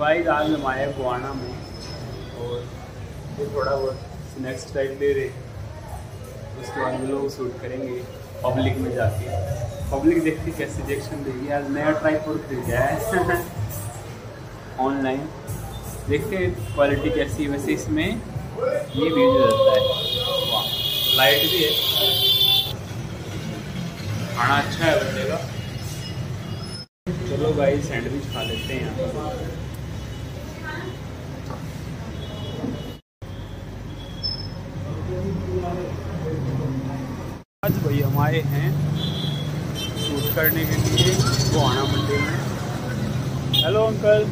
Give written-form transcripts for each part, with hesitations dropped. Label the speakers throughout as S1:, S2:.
S1: Guys आज हम आए गोवाना में और ये थोड़ा बहुत स्नैक्स टाइप ले रहे, उसके बाद हम लोग शूट करेंगे पब्लिक में जाके। पब्लिक देखती कैसे रिएक्शन देगी। आज नया ट्राइपॉड खरीदा है ऑनलाइन, देखते हैं क्वालिटी कैसी है। वैसे इसमें ये भी रहता है, वाह लाइट भी है, खाना अच्छा है बनेगा। चलो भाई सैंडविच खा लेते हैं यहाँ पर। आज भाई हम आए हैं शूट करने के लिए गोवाना मंडी में। Hello uncle.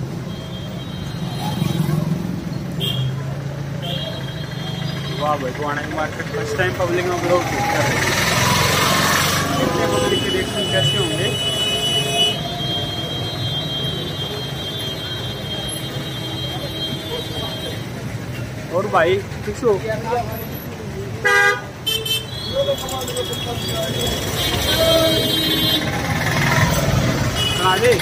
S1: वाह भाई गोवाना की मार्केट फर्स्ट टाइम पब्लिक में ब्लॉग शूट कर रहे हैं। कितने पब्लिक के रिएक्शन कैसे होंगे। और भाई फिक्स हो बना दे।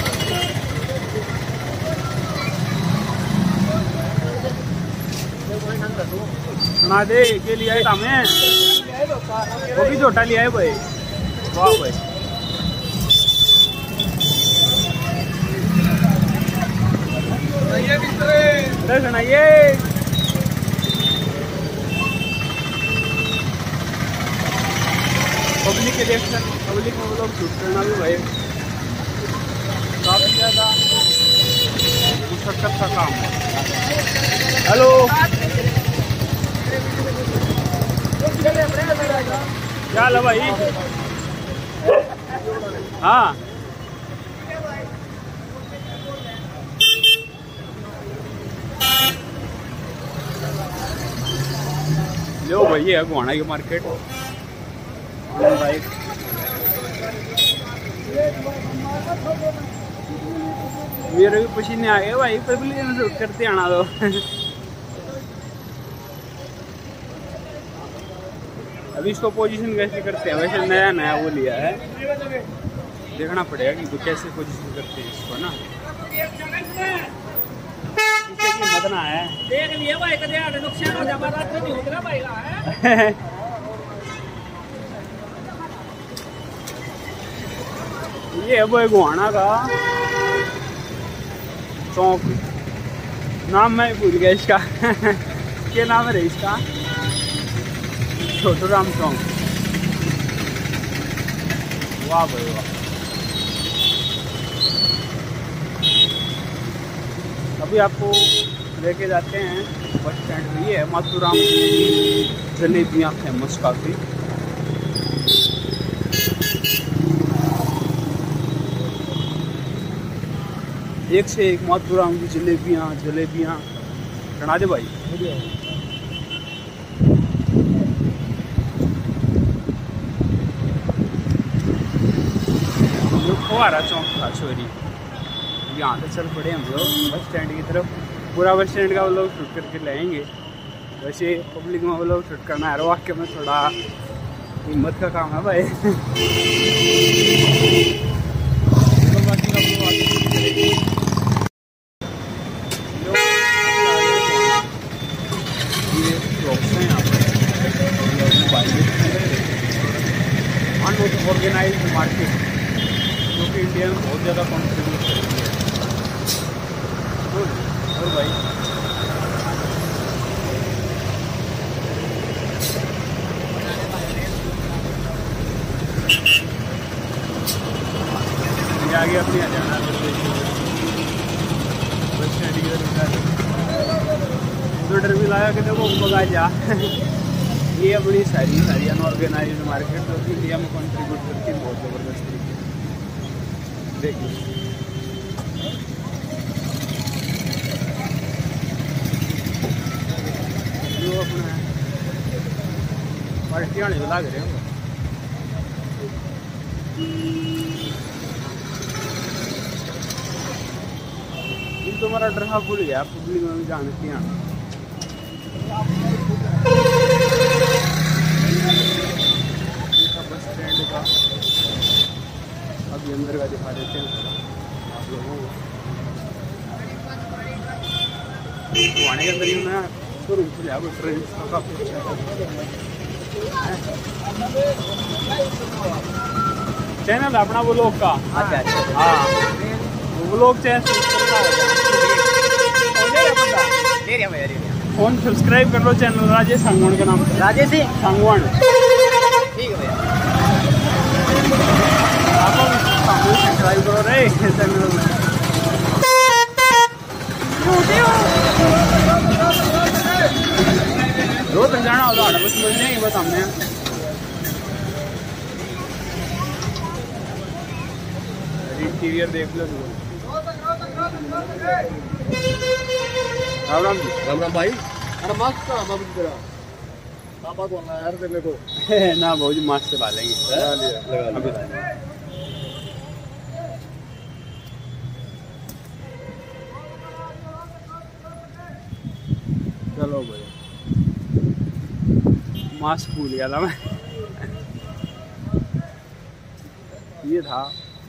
S1: बना दे के लिए आए हमें, वो भी छोटा लिया है भाई। वाह भाई सुनाइए। पब्लिक के रिएक्शन, पब्लिक में वो लोग शूट करना भी भाई काफ़ी ज़्यादा मुशक्क़त का काम है। हेलो क्या हाल है भाई। हाँ लो भाई ये है गोवाना की मार्केट। मेरे भी पसीने आ गए भाई, पब्लिक में शूट करते आना तो। अभी इसको पोजीशन कैसे करते हैं, वैसे नया नया वो लिया है, देखना पड़ेगा कि कैसे पोजीशन करते हैं इसको ना। मतना है देख लिया भाई, नुकसान हो जाएगा। ये है वो गोवाना का चौक, नाम मैं भूल गया इसका। क्या नाम है इसका, छोटू राम चौक। वाह भाई वाह। अभी आपको लेके जाते हैं बस स्टैंड में। ये है माथुराम की जलेबियाँ फेमस काफ़ी। एक से एक माथुराम की जलेबियाँ बना दे भाई। फुहारा चौक था छोरी, यहाँ से चल पड़े हम लोग बस स्टैंड की तरफ। पूरा बस स्टैंड का वो लोग शूट करके लाएंगे। वैसे पब्लिक में वो लोग शूट करना है वाक्य में थोड़ा हिम्मत का काम है भाई। ऑर्गेनाइज्ड मार्केट जो कि इंडिया में बहुत ज़्यादा कॉन्ट्रीब्यूट करती है। और भाई ये आगे अपनी जाना बस स्टैंड की तरफ डर भी लाया कि देखो मगा जा। ये बड़ी सारी अनऑर्गेनाइज्ड मार्केट जो कि इंडिया में कंट्रीब्यूट करती है बहुत ज़बरदस्त तरीके से। देखिए जो अपना पार्टियाँ लग रहे हैं। तो हमारा ड्राहा भूल गया पब्लिक में जानती हैं। बस स्टैंड का अभी अंदर का दिखा देते हैं आप लोगों को। गुआने के अंदर ही ना तो रूम से जाओ ट्रेन काफी अच्छा चैनल अपना वो लोग का।
S2: अच्छा
S1: हाँ वो लोग चैनल फोन सब्सक्राइब कर लो चैनल राजेश सांगवान के नाम से।
S2: राजेश
S1: सांगवान
S2: ठीक है भैया।
S1: आप सब्सक्राइब करो रे चैनल में। रोज जाना होता है बस मिल जाएंगे बस हमने। इंटीरियर देख लो। राम राम जी।
S2: राम राम भाई। अरे मास्क का बाबू की तरह पापा को ना यार तेरे को
S1: ना बहुत मास्क से पालेंगे अभी। चलो भाई मास्क भूल गया था मैं। ये था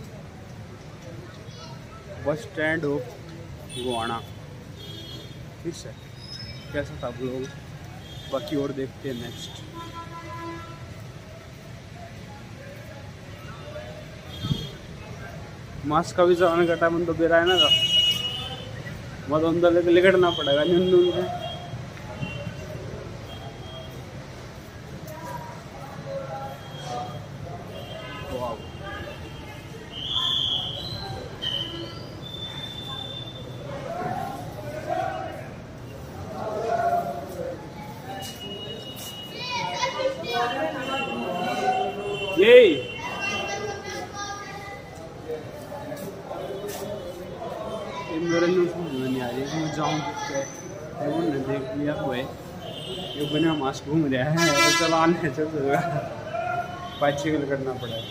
S1: बस स्टैंड ऑफ गुआना। ठीक है कैसा था ब्लॉग बाकी और देखते हैं नेक्स्ट। मास्क का भी जमाना का टाइम तो बेरा है ना का मत अंदर लेके लिकटना पड़ेगा न्यून से। ये मेरे नहीं आ रही मैं जाऊँ ने देख लिया हुआ है ये बिना मास्क घूम रहा है तो चलान है चल 5-6 किलो करना पड़ेगा।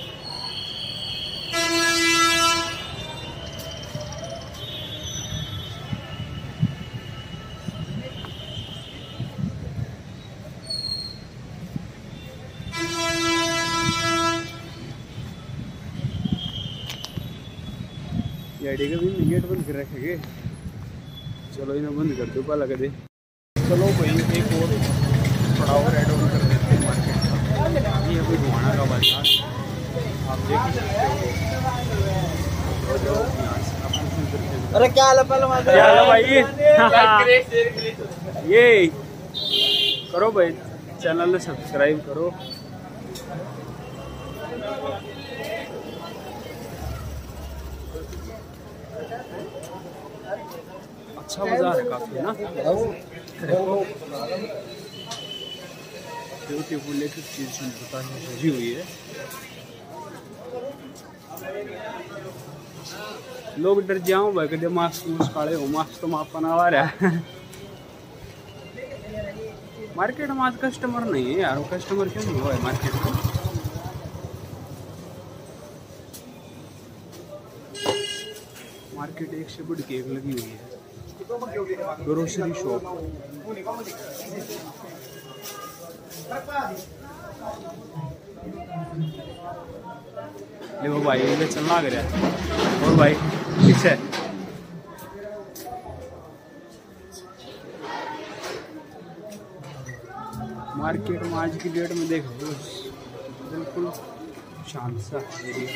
S1: गाड़ी का भी गेट बंद कर रखेंगे। चलो इन्हें बंद कर दो पहला दे। चलो भाई एक और थोड़ा और ऐड ऑन कर देते हैं मार्केट का। ये अभी गुआना का बाजार आप देख सकते हो।
S2: अरे क्या हाल है
S1: भाई ये करो भाई चैनल सब्सक्राइब करो। अच्छा बाजार है काफी ना। ब्यूटीफुल एक चीज सजी हुई है। लोग डर जाओ भाई कदे मास्क मूस्क काले हो मास्क तो माप ना आ रहा है। मार्केट में आज कस्टमर नहीं है यार। कस्टमर क्यों नहीं हुआ है मार्केट में। मार्केट एक से बढ़ के एक लगी हुई है। ग्रोसरी शॉप देखो भाई ये चलना लग रहा है। और भाई ठीक है मार्केट में आज की डेट में देखो बिल्कुल शांत सा एरिया।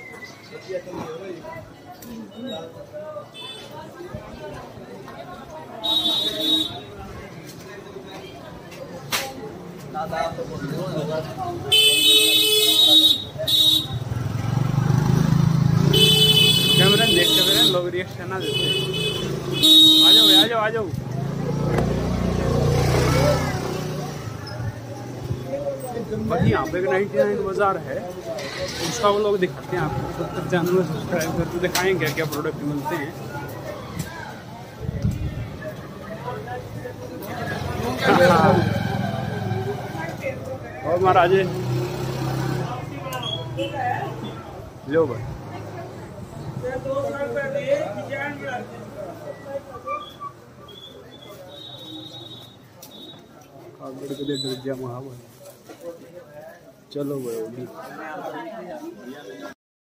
S1: कैमरा देखते हुए लोग रिएक्शन ना देते। आ जाओ आ जाओ आ जाओ। बाकी यहाँ पे 99 बाजार है उसका वो लोग दिखाते हैं आपको। तब तक चैनल में सब्सक्राइब करके दिखाएंगे क्या क्या प्रोडक्ट मिलते हैं। और महाराज लो भाई डर जा। चलो भाई